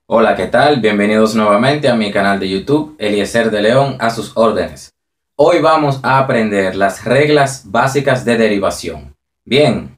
Hola, ¿qué tal? Bienvenidos nuevamente a mi canal de YouTube, Eliezer de León, a sus órdenes. Hoy vamos a aprender las reglas básicas de derivación. Bien.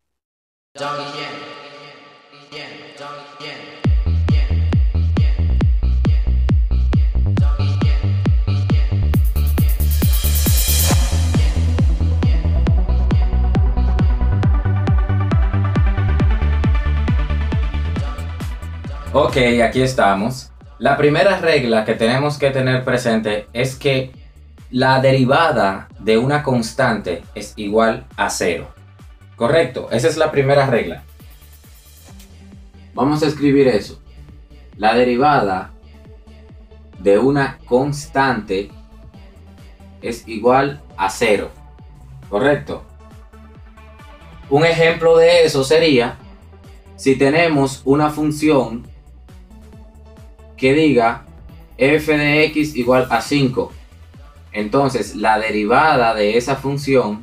Ok, aquí estamos. La primera regla que tenemos que tener presente es que la derivada de una constante es igual a cero. Correcto, esa es la primera regla. Vamos a escribir eso. La derivada de una constante es igual a cero. Correcto. Un ejemplo de eso sería si tenemos una función que diga f de x igual a 5. Entonces la derivada de esa función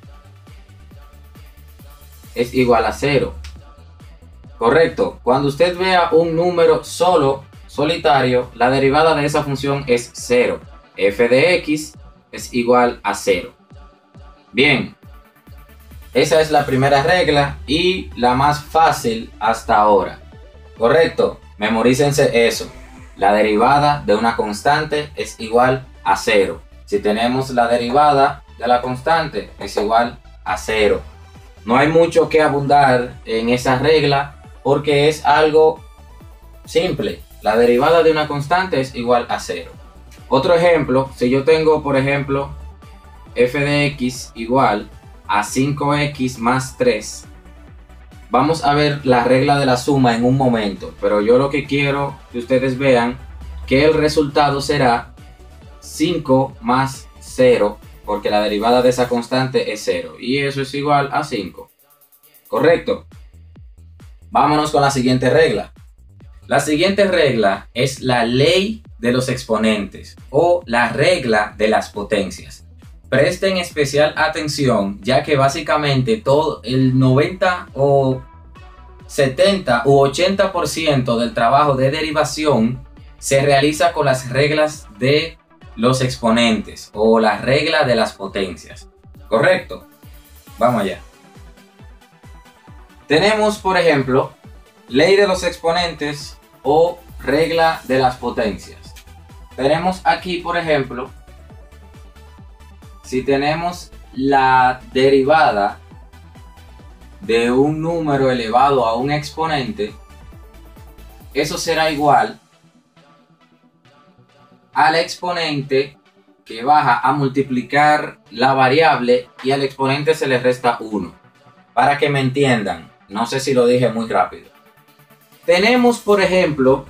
es igual a 0. Correcto. Cuando usted vea un número solitario, la derivada de esa función es 0. F de x es igual a 0. Bien. Esa es la primera regla y la más fácil hasta ahora. Correcto. Memorícense eso. La derivada de una constante es igual a 0. Si tenemos la derivada de la constante es igual a 0. No hay mucho que abundar en esa regla porque es algo simple. La derivada de una constante es igual a 0. Otro ejemplo, si yo tengo por ejemplo f de x igual a 5x más 3. Vamos a ver la regla de la suma en un momento, pero yo lo que quiero que ustedes vean que el resultado será 5 más 0, porque la derivada de esa constante es 0, y eso es igual a 5. ¿Correcto? Vámonos con la siguiente regla. La siguiente regla es la ley de los exponentes o la regla de las potencias. Presten especial atención, ya que básicamente todo el 90 o 70 u 80% del trabajo de derivación se realiza con las reglas de los exponentes o la regla de las potencias. ¿Correcto? Vamos allá. Tenemos, por ejemplo, ley de los exponentes o regla de las potencias. Tenemos aquí, por ejemplo, si tenemos la derivada de un número elevado a un exponente, eso será igual al exponente que baja a multiplicar la variable y al exponente se le resta 1. Para que me entiendan, no sé si lo dije muy rápido. Tenemos, por ejemplo,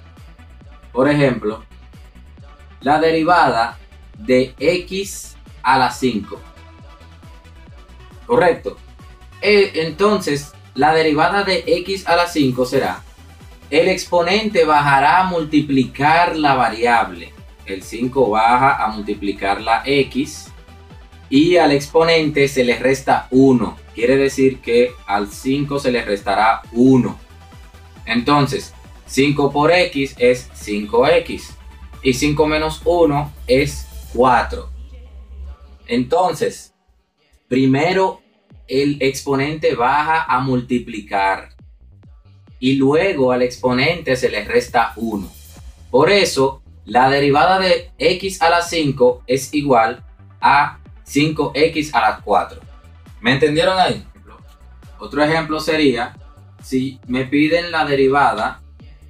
la derivada de x a la 5. Correcto. Entonces, la derivada de x a la 5 será, el exponente bajará a multiplicar la variable. El 5 baja a multiplicar la x y al exponente se le resta 1. Quiere decir que al 5 se le restará 1. Entonces, 5 por x es 5x y 5 menos 1 es 4. Entonces, primero el exponente baja a multiplicar y luego al exponente se le resta 1. Por eso, la derivada de x a la 5 es igual a 5x a la 4. ¿Me entendieron ahí? Otro ejemplo sería, si me piden la derivada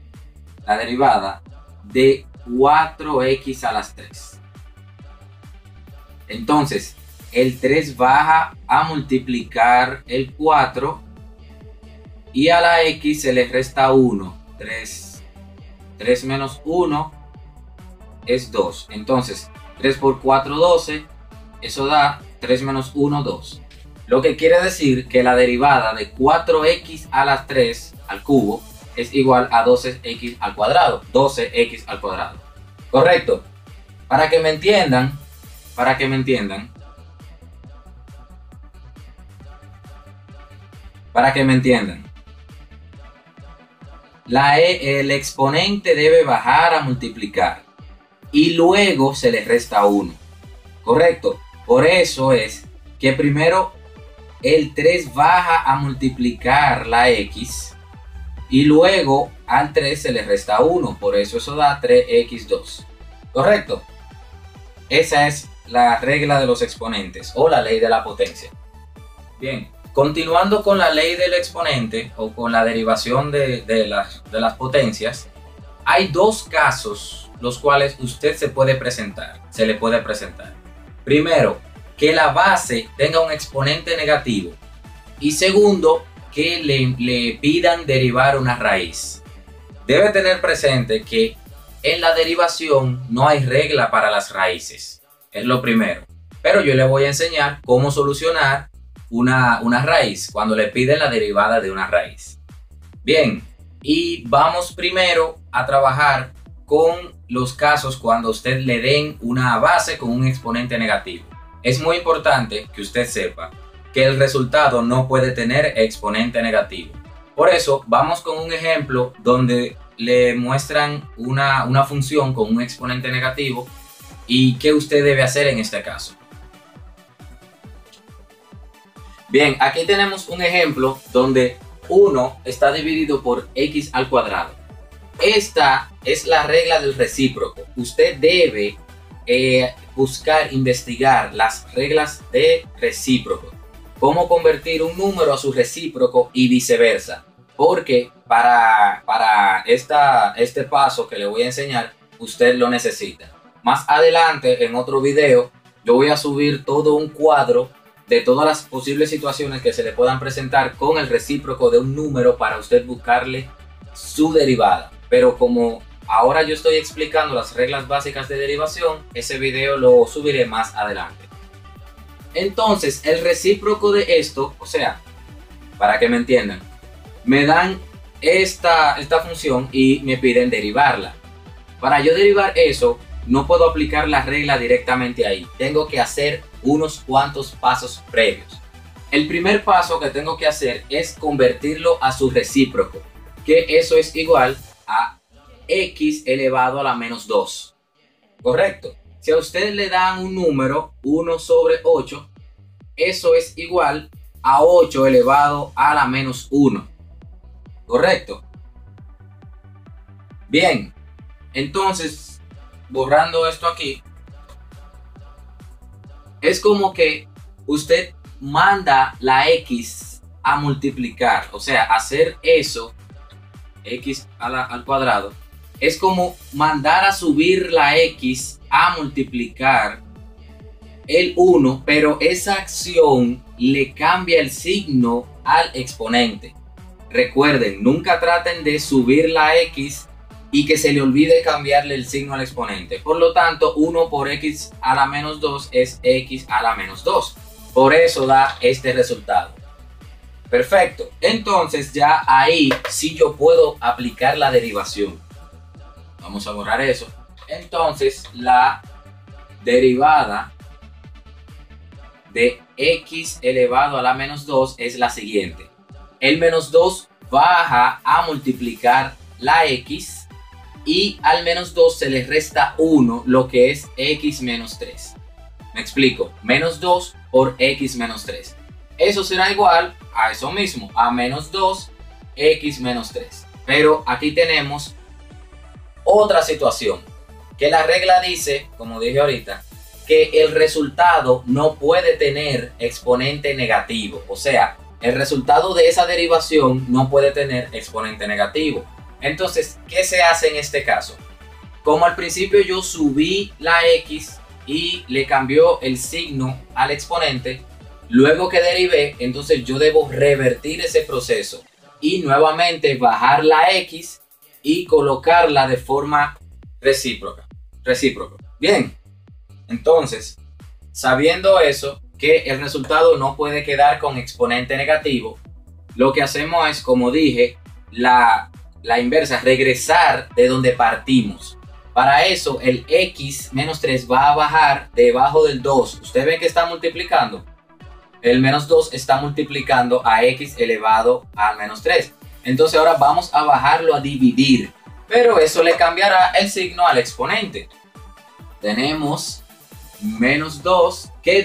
de 4x a las 3. Entonces, el 3 baja a multiplicar el 4 y a la x se le resta 1. 3 menos 1 es 2. Entonces, 3 por 4, 12. Eso da 3 menos 1, 2. Lo que quiere decir que la derivada de 4x a las 3 al cubo es igual a 12x al cuadrado. 12x al cuadrado. Correcto. Para que me entiendan, el exponente debe bajar a multiplicar y luego se le resta 1. Correcto. Por eso es que primero el 3 baja a multiplicar la x y luego al 3 se le resta 1. Por eso eso da 3x2. Correcto. Esa es la regla de los exponentes o la ley de la potencia. Bien. Continuando con la ley del exponente o con la derivación de las potencias, hay dos casos los cuales usted se le puede presentar. Primero, que la base tenga un exponente negativo. Y segundo, que le pidan derivar una raíz. Debe tener presente que en la derivación no hay regla para las raíces. Es lo primero. Pero yo le voy a enseñar cómo solucionar una raíz cuando le piden la derivada de una raíz. Bien, y vamos primero a trabajar con los casos cuando usted le den una base con un exponente negativo. Es muy importante que usted sepa que el resultado no puede tener exponente negativo. Por eso vamos con un ejemplo donde le muestran una función con un exponente negativo y qué usted debe hacer en este caso. Bien, aquí tenemos un ejemplo donde 1 está dividido por x al cuadrado. Esta es la regla del recíproco. Usted debe buscar, investigar las reglas de recíproco. Cómo convertir un número a su recíproco y viceversa. Porque para este paso que le voy a enseñar, usted lo necesita. Más adelante, en otro video, yo voy a subir todo un cuadro de todas las posibles situaciones que se le puedan presentar con el recíproco de un número para usted buscarle su derivada. Pero como ahora yo estoy explicando las reglas básicas de derivación, ese video lo subiré más adelante. Entonces, el recíproco de esto, o sea, para que me entiendan, me dan esta función y me piden derivarla. Para yo derivar eso, no puedo aplicar la regla directamente ahí. Tengo que hacer unos cuantos pasos previos. El primer paso que tengo que hacer es convertirlo a su recíproco, que eso es igual a x elevado a la menos 2. Correcto. Si a usted le dan un número 1 sobre 8, eso es igual a 8 elevado a la menos 1. Correcto. Bien, entonces, borrando esto aquí, es como que usted manda la x a multiplicar, o sea, hacer eso, x al cuadrado, es como mandar a subir la x a multiplicar el 1, pero esa acción le cambia el signo al exponente. Recuerden, nunca traten de subir la x y que se le olvide cambiarle el signo al exponente. Por lo tanto, 1 por x a la menos 2 es x a la menos 2. Por eso da este resultado. Perfecto. Entonces ya ahí sí yo puedo aplicar la derivación. Vamos a borrar eso. Entonces la derivada de x elevado a la menos 2 es la siguiente. El menos 2 baja a multiplicar la x y al menos 2 se le resta 1, lo que es x menos 3. Me explico. Menos 2 por x menos 3. Eso será igual a eso mismo, a menos 2 x menos 3. Pero aquí tenemos otra situación, que la regla dice, como dije ahorita, que el resultado no puede tener exponente negativo. O sea, el resultado de esa derivación no puede tener exponente negativo. Entonces, ¿qué se hace en este caso? Como al principio yo subí la x y le cambió el signo al exponente, luego que derivé, entonces yo debo revertir ese proceso y nuevamente bajar la x y colocarla de forma recíproca. Bien, entonces, sabiendo eso, que el resultado no puede quedar con exponente negativo, lo que hacemos es, como dije, la inversa, regresar de donde partimos. Para eso, el x menos 3 va a bajar debajo del 2. ¿Usted ve que está multiplicando? El menos 2 está multiplicando a x elevado al menos 3. Entonces ahora vamos a bajarlo a dividir, pero eso le cambiará el signo al exponente. Tenemos menos 2 que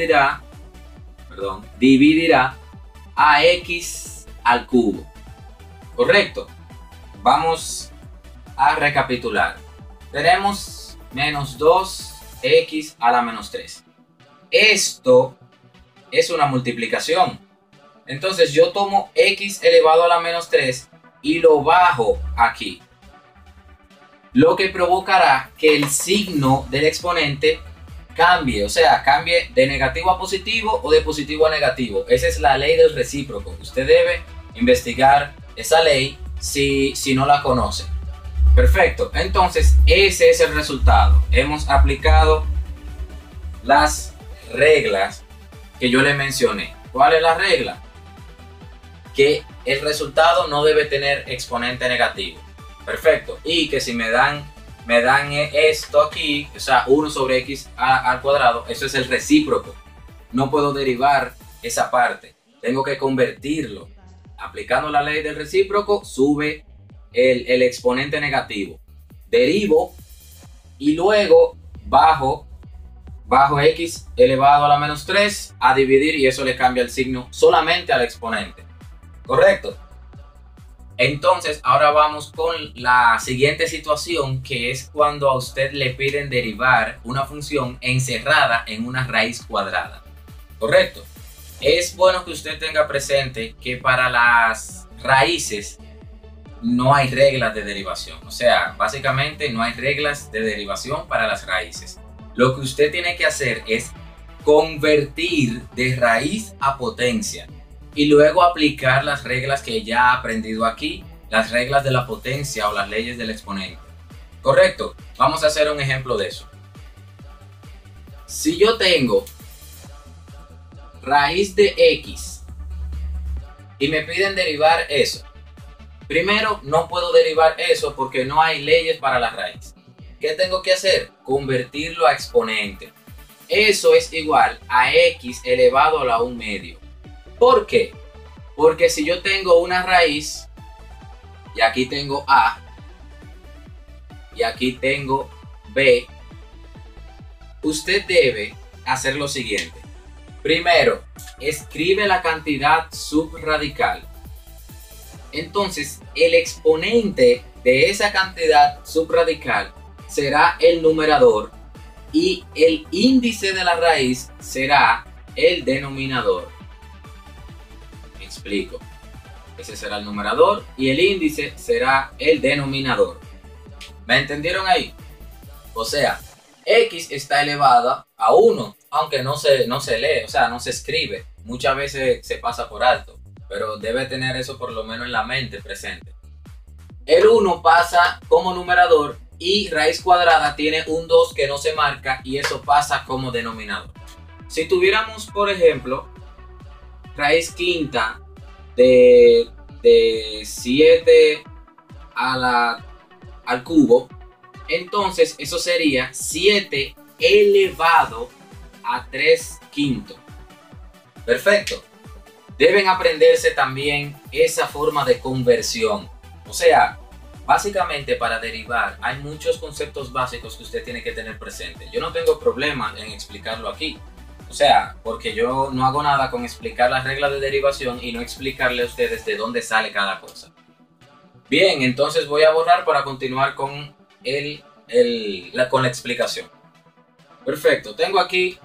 dividirá a x al cubo. Correcto. Vamos a recapitular. Tenemos menos 2x a la menos 3. Esto es una multiplicación. Entonces yo tomo x elevado a la menos 3 y lo bajo aquí. Lo que provocará que el signo del exponente cambie, o sea, cambie de negativo a positivo o de positivo a negativo. Esa es la ley del recíproco. Usted debe investigar esa ley si no la conoce. Perfecto, entonces ese es el resultado. Hemos aplicado las reglas que yo le mencioné. ¿Cuál es la regla? Que el resultado no debe tener exponente negativo. Perfecto. Y que si me dan esto aquí, o sea, 1 sobre x al cuadrado, eso es el recíproco. No puedo derivar esa parte. Tengo que convertirlo. Aplicando la ley del recíproco, sube el exponente negativo. Derivo y luego bajo x elevado a la menos 3 a dividir y eso le cambia el signo solamente al exponente. ¿Correcto? Entonces ahora vamos con la siguiente situación, que es cuando a usted le piden derivar una función encerrada en una raíz cuadrada. ¿Correcto? Es bueno que usted tenga presente que para las raíces no hay reglas de derivación. O sea, básicamente no hay reglas de derivación para las raíces. Lo que usted tiene que hacer es convertir de raíz a potencia y luego aplicar las reglas que ya ha aprendido aquí, las reglas de la potencia o las leyes del exponente. ¿Correcto? Vamos a hacer un ejemplo de eso. Si yo tengo raíz de x y me piden derivar eso, primero no puedo derivar eso porque no hay leyes para la raíz. ¿Qué tengo que hacer? Convertirlo a exponente. Eso es igual a x elevado a la 1 medio. ¿Por qué? Porque si yo tengo una raíz y aquí tengo a y aquí tengo b, usted debe hacer lo siguiente. Primero, escribe la cantidad subradical. Entonces, el exponente de esa cantidad subradical será el numerador y el índice de la raíz será el denominador. Me explico. Ese será el numerador y el índice será el denominador. ¿Me entendieron ahí? O sea, x está elevada a 1, aunque no se lee, o sea, no se escribe. Muchas veces se pasa por alto, pero debe tener eso por lo menos en la mente presente. El 1 pasa como numerador y raíz cuadrada tiene un 2 que no se marca y eso pasa como denominador. Si tuviéramos, por ejemplo, raíz quinta de 7 al cubo, entonces eso sería 7 elevado a 3 quintos. Perfecto. Deben aprenderse también esa forma de conversión. O sea, básicamente para derivar hay muchos conceptos básicos que usted tiene que tener presente. Yo no tengo problema en explicarlo aquí. O sea, porque yo no hago nada con explicar las reglas de derivación y no explicarle a ustedes de dónde sale cada cosa. Bien, entonces voy a borrar para continuar con la explicación. Perfecto, tengo aquí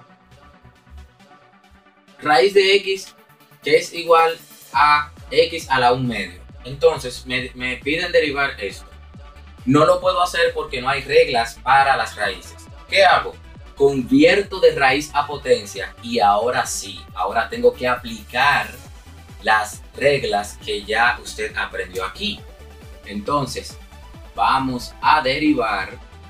raíz de x que es igual a x a la 1 medio. Entonces me piden derivar esto. No lo puedo hacer porque no hay reglas para las raíces. ¿Qué hago? Convierto de raíz a potencia y ahora sí, ahora tengo que aplicar las reglas que ya usted aprendió aquí. Entonces, vamos a derivar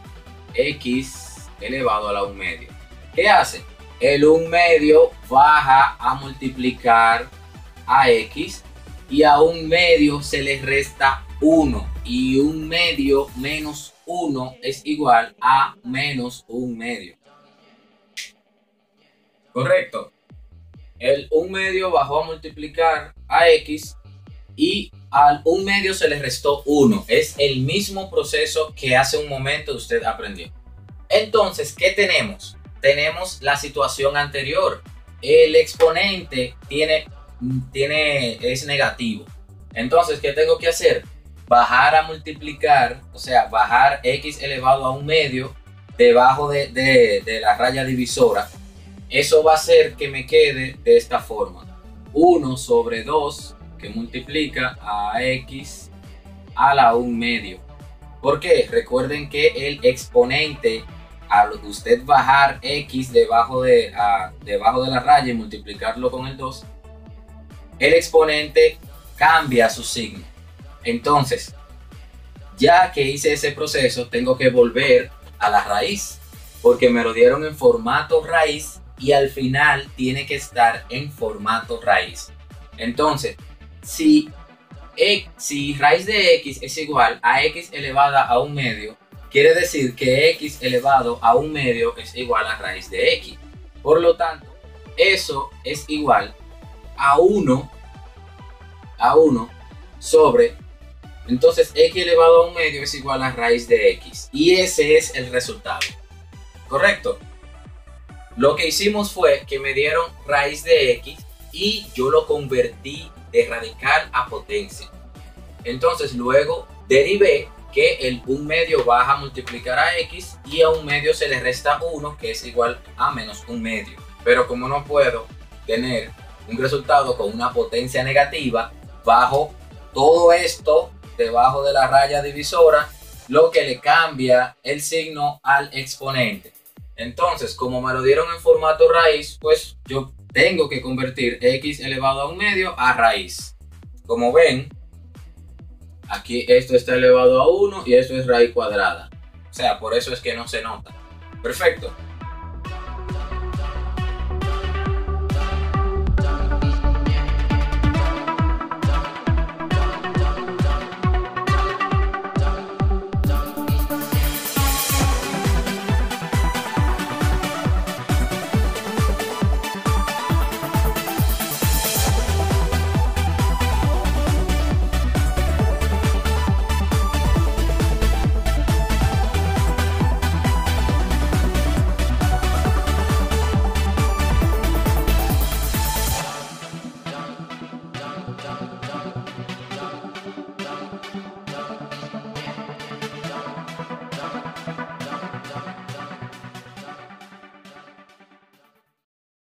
x elevado a la 1 medio. ¿Qué hace? El 1 medio baja a multiplicar a x y a 1 medio se le resta 1 y 1 medio menos 1 es igual a menos 1 medio. Correcto. El 1 medio bajó a multiplicar a x y Al 1/2 se le restó 1. Es el mismo proceso que hace un momento usted aprendió. Entonces, ¿qué tenemos? Tenemos la situación anterior. El exponente es negativo. Entonces, ¿qué tengo que hacer? Bajar a multiplicar, o sea, bajar x elevado a 1/2 debajo de la raya divisora. Eso va a hacer que me quede de esta forma. 1 sobre 2 que multiplica a x a la 1/2. ¿Por qué? Recuerden que el exponente, al usted bajar x debajo de la raya y multiplicarlo con el 2, el exponente cambia su signo. Entonces, ya que hice ese proceso, tengo que volver a la raíz, porque me lo dieron en formato raíz y al final tiene que estar en formato raíz. Entonces, si raíz de x es igual a x elevada a 1/2, quiere decir que x elevado a 1/2 es igual a raíz de x. Por lo tanto, eso es igual a 1 sobre, entonces x elevado a 1/2 es igual a raíz de x. Y ese es el resultado. ¿Correcto? Lo que hicimos fue que me dieron raíz de x y yo lo convertí de radical a potencia. Entonces luego derivé que el 1/2 baja a multiplicar a x y a 1/2 se le resta 1, que es igual a menos 1/2. Pero como no puedo tener un resultado con una potencia negativa, bajo todo esto debajo de la raya divisora, lo que le cambia el signo al exponente. Entonces, como me lo dieron en formato raíz, pues yo tengo que convertir x elevado a 1/2 a raíz. Como ven, aquí esto está elevado a 1 y esto es raíz cuadrada. O sea, por eso es que no se nota. Perfecto.